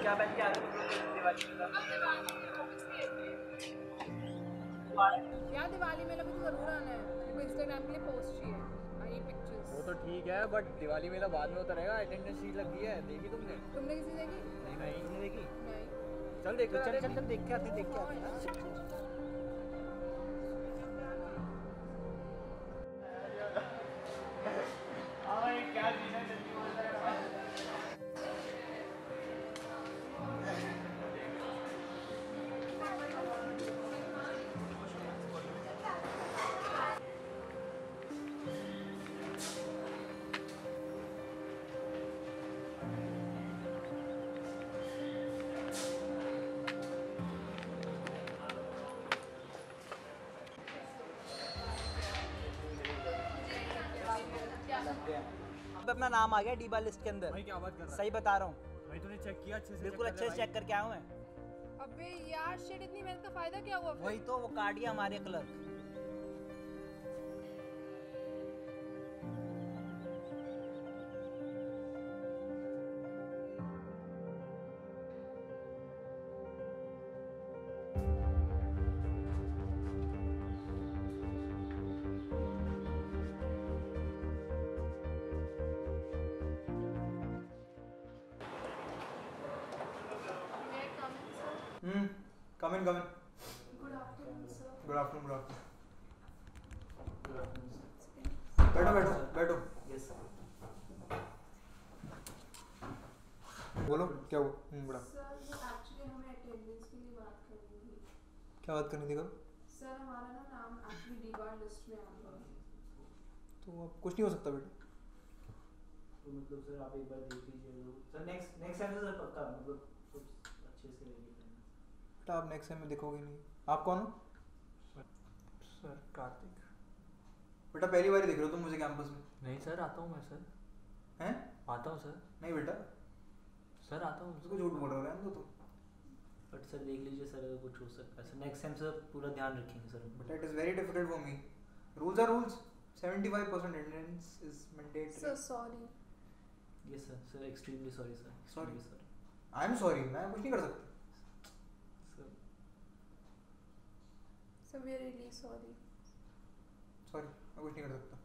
क्या पहन के आ रहे हो तुम लोग दिवाली में? यार दिवाली मेला भी तो जरूर आना है, मेरे को इंस्टाग्राम के लिए पोस्ट चाहिए। I pictures. वो तो ठीक है बट दिवाली मेला बाद में उतरेगा। अटेंडेंस शीट लग गई है, देखी तुमने? तुमने किसी देखी? नहीं भाई, नहीं देखी। नहीं। चल देख, तो चल चल चल चल चल देख के आते हैं, देख के आते हैं। क्या अब अपना नाम आ गया डीबा लिस्ट के अंदर। भाई क्या बात कर रहा है? सही बता रहा हूँ, भाई तूने चेक किया अच्छे से? बिल्कुल अच्छे से चेक करके आया हूँ मैं। अबे यार शिट, इतनी मेहनत का फायदा क्या हुआ फिर? वही तो, वो कार्ड ही हमारे clerk. Come in, come in. Good afternoon, sir. Good afternoon, good afternoon. बैठो बैठो बैठो। यस बोलो क्या हुआ? बड़ा सर वो एक्चुअली हमें अटेंडेंस के लिए बात करनी थी। क्या बात करनी थी? कब? सर हमारा ना नाम एक्चुअली डीबार लिस्ट में आ गया है। तो अब कुछ नहीं हो सकता बेटा। तो मतलब सर आप एक बार देख लीजिए तो सर नेक्स्ट टाइम से सर पक्का मतलब कुछ अच्छे से रहेगी। बेटा आप नेक्स्ट टाइम में देखोगे नहीं। आप कौन हो? सर कार्तिक। बेटा पहली बार ही देख रहे हो तुम मुझे कैंपस में? नहीं सर आता हूँ मैं सर। हैं? आता हूँ सर। नहीं बेटा, सर आता हूँ। उसको झूठ बोल रहे हो तो तुम। बट सर देख लीजिए सर, अगर कुछ हो सकता है सर नेक्स्ट टाइम सर पूरा ध्यान रखेंगे सर। बेटा it is very difficult for me. Rules are rules. 75% attendance is mandatory. Sir sorry. Yes sir, sir extremely sorry sir. Sorry. Sir. I am sorry, मैं कुछ नहीं कर सकता। Sir sir we are really sorry. Sorry, मैं कुछ नहीं कर सकता।